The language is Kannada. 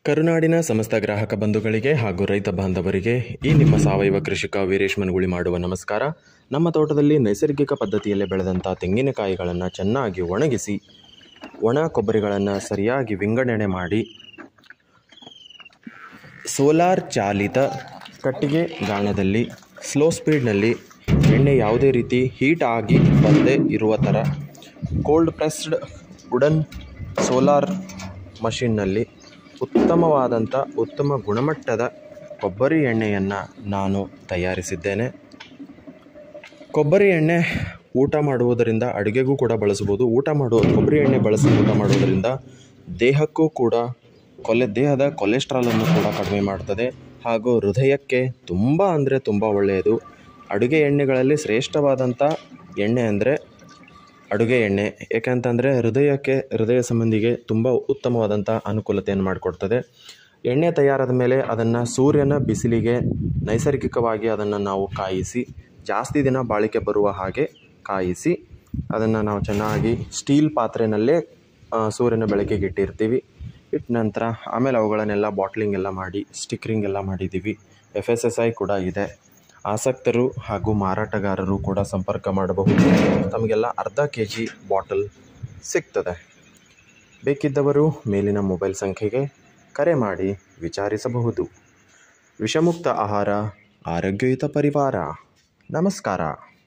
ಕರುನಾಡಿನ ಸಮಸ್ತ ಗ್ರಾಹಕ ಬಂಧುಗಳಿಗೆ ಹಾಗೂ ರೈತ ಬಾಂಧವರಿಗೆ ಈ ನಿಮ್ಮ ಸಾವಯವ ಕೃಷಿಕ ವೀರೇಶ್ ಮನಗುಳಿ ಮಾಡುವ ನಮಸ್ಕಾರ. ನಮ್ಮ ತೋಟದಲ್ಲಿ ನೈಸರ್ಗಿಕ ಪದ್ಧತಿಯಲ್ಲೇ ಬೆಳೆದಂಥ ತೆಂಗಿನಕಾಯಿಗಳನ್ನು ಚೆನ್ನಾಗಿ ಒಣಗಿಸಿ ಒಣ ಕೊಬ್ಬರಿಗಳನ್ನು ಸರಿಯಾಗಿ ವಿಂಗಡಣೆ ಮಾಡಿ ಸೋಲಾರ್ ಚಾಲಿತ ಕಟ್ಟಿಗೆ ಗಾಣದಲ್ಲಿ ಸ್ಲೋ ಸ್ಪೀಡ್ನಲ್ಲಿ ಎಣ್ಣೆ ಯಾವುದೇ ರೀತಿ ಹೀಟ್ ಆಗಿ ಬರದೇ ಇರುವ ಥರ ಕೋಲ್ಡ್ ಪ್ರೆಸ್ಡ್ ವುಡನ್ ಸೋಲಾರ್ ಮಷಿನ್ನಲ್ಲಿ ಉತ್ತಮ ಗುಣಮಟ್ಟದ ಕೊಬ್ಬರಿ ಎಣ್ಣೆಯನ್ನು ನಾನು ತಯಾರಿಸಿದ್ದೇನೆ. ಕೊಬ್ಬರಿ ಎಣ್ಣೆ ಊಟ ಮಾಡುವುದರಿಂದ ಅಡುಗೆಗೂ ಕೂಡ ಬಳಸಬಹುದು. ಕೊಬ್ಬರಿ ಎಣ್ಣೆ ಬಳಸಿ ಊಟ ಮಾಡುವುದರಿಂದ ದೇಹಕ್ಕೂ ಕೂಡ ದೇಹದ ಕೊಲೆಸ್ಟ್ರಾಲನ್ನು ಕೂಡ ಕಡಿಮೆ ಮಾಡ್ತದೆ ಹಾಗೂ ಹೃದಯಕ್ಕೆ ತುಂಬ ಒಳ್ಳೆಯದು. ಅಡುಗೆ ಎಣ್ಣೆಗಳಲ್ಲಿ ಶ್ರೇಷ್ಠವಾದಂಥ ಎಣ್ಣೆ ಅಂದರೆ ಅಡುಗೆ ಎಣ್ಣೆ. ಏಕೆಂತಂದರೆ ಹೃದಯ ಸಂಬಂಧಿಗೆ ತುಂಬ ಉತ್ತಮವಾದಂಥ ಅನುಕೂಲತೆಯನ್ನು ಮಾಡಿಕೊಡ್ತದೆ. ಎಣ್ಣೆ ತಯಾರಾದ ಮೇಲೆ ಅದನ್ನು ಸೂರ್ಯನ ಬಿಸಿಲಿಗೆ ನೈಸರ್ಗಿಕವಾಗಿ ಅದನ್ನು ನಾವು ಕಾಯಿಸಿ ಜಾಸ್ತಿ ದಿನ ಬಾಳಿಕೆ ಬರುವ ಹಾಗೆ ಕಾಯಿಸಿ ಅದನ್ನು ನಾವು ಚೆನ್ನಾಗಿ ಸ್ಟೀಲ್ ಪಾತ್ರೆಯಲ್ಲೇ ಸೂರ್ಯನ ಬೆಳಕಿಗೆ ಇಟ್ಟಿರ್ತೀವಿ. ಇಟ್ಟ ನಂತರ ಆಮೇಲೆ ಅವುಗಳನ್ನೆಲ್ಲ ಬಾಟ್ಲಿಂಗ್ ಎಲ್ಲ ಮಾಡಿ ಸ್ಟಿಕ್ಕರಿಂಗ್ ಎಲ್ಲ ಮಾಡಿದ್ದೀವಿ. FSSI ಕೂಡ ಇದೆ. ಆಸಕ್ತರು ಹಾಗೂ ಮಾರಾಟಗಾರರು ಕೂಡ ಸಂಪರ್ಕ ಮಾಡಬಹುದು. ತಮಗೆಲ್ಲ ಅರ್ಧ kg ಬಾಟಲ್ ಸಿಗ್ತದೆ. ಬೇಕಿದ್ದವರು ಮೇಲಿನ ಮೊಬೈಲ್ ಸಂಖ್ಯೆಗೆ ಕರೆ ಮಾಡಿ ವಿಚಾರಿಸಬಹುದು. ವಿಷಮುಕ್ತ ಆಹಾರ, ಆರೋಗ್ಯಯುತ ಪರಿವಾರ. ನಮಸ್ಕಾರ.